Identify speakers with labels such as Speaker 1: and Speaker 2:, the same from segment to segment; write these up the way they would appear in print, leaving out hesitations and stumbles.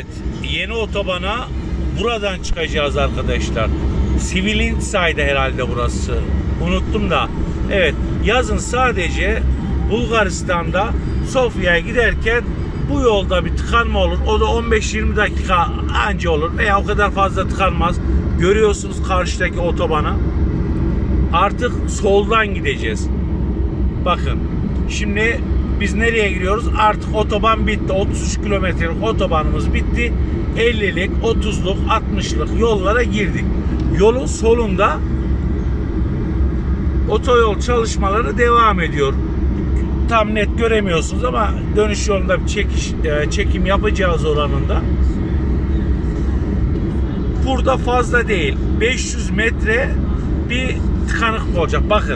Speaker 1: Evet, yeni otobana buradan çıkacağız arkadaşlar. Svilintsay'da herhalde burası. Unuttum da. Evet, yazın sadece Bulgaristan'da Sofya'ya giderken bu yolda bir tıkanma olur. O da 15-20 dakika anca olur veya o kadar fazla tıkanmaz. Görüyorsunuz karşıdaki otobanı. Artık soldan gideceğiz. Bakın, şimdi biz nereye giriyoruz? Artık otoban bitti. 33 kilometrelik otobanımız bitti. 50'lik, 30'luk, 60'lık yollara girdik. Yolun solunda otoyol çalışmaları devam ediyor. Tam net göremiyorsunuz ama dönüş yolunda bir çekim yapacağız oranında. Burada fazla değil. 500 metre bir tıkanıklık olacak. Bakın.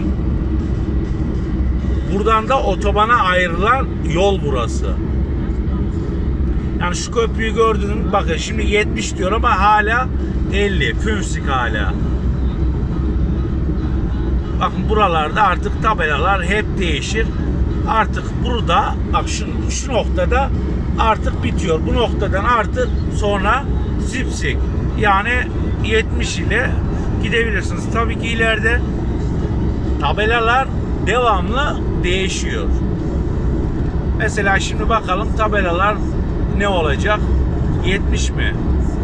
Speaker 1: Buradan da otobana ayrılan yol burası. Yani şu köprüyü gördünüz. Bakın şimdi 70 diyor ama hala 50. Fümsük hala. Bakın buralarda artık tabelalar hep değişir. Artık burada bak şu noktada artık bitiyor. Bu noktadan artık sonra zipsik. Yani 70 ile gidebilirsiniz. Tabii ki ileride tabelalar devamlı değişiyor. Mesela şimdi bakalım tabelalar ne olacak? 70 mi?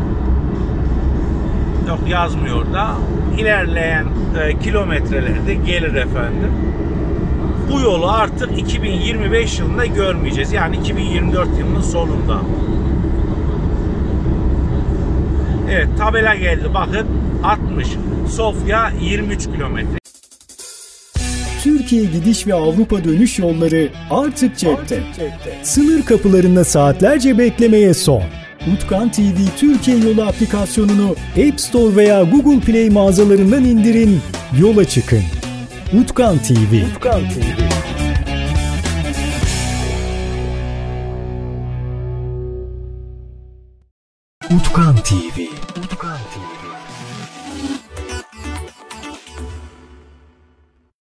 Speaker 1: Yok, yazmıyor da. İlerleyen kilometrelerde gelir efendim. Bu yolu artık 2025 yılında görmeyeceğiz. Yani 2024 yılının sonunda. Evet, tabela geldi. Bakın 60. Sofya 23 kilometre.
Speaker 2: Türkiye gidiş ve Avrupa dönüş yolları artık cepte. Sınır kapılarında saatlerce beklemeye son. Utkan TV Türkiye Yolu aplikasyonunu App Store veya Google Play mağazalarından indirin, yola çıkın. Utkan TV. Utkan TV. Utkan TV. Utkan TV.